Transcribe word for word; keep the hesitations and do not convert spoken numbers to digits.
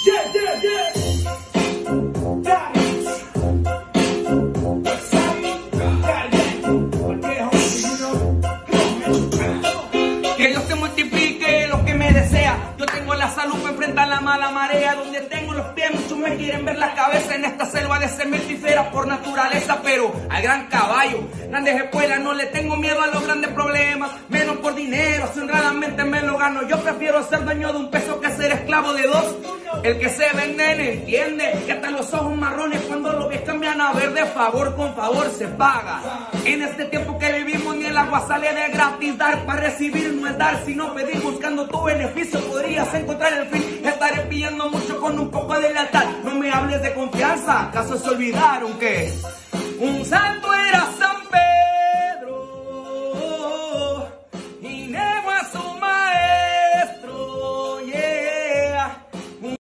Yeah, yeah, yeah. Que Dios te multiplique lo que me desea. Yo tengo la salud para enfrentar la mala marea. Donde tengo los pies, muchos me quieren ver la cabeza. En esta selva de cementífera por naturaleza. Pero al gran caballo, grandes escuelas, no le tengo miedo a los grandes problemas. Menos por dinero, si honradamente me lo gano. Yo prefiero ser dueño de un peso que ser esclavo de dos. El que se vende entiende que hasta los ojos marrones cuando lo ves cambian a verde. Favor con favor se paga. En este tiempo que vivimos ni el agua sale de gratis. Dar para recibir no es dar sino pedir. Buscando tu beneficio podrías encontrar el fin. Estaré pidiendo mucho con un poco de lealtad. No me hables de confianza, acaso se olvidaron que un santo era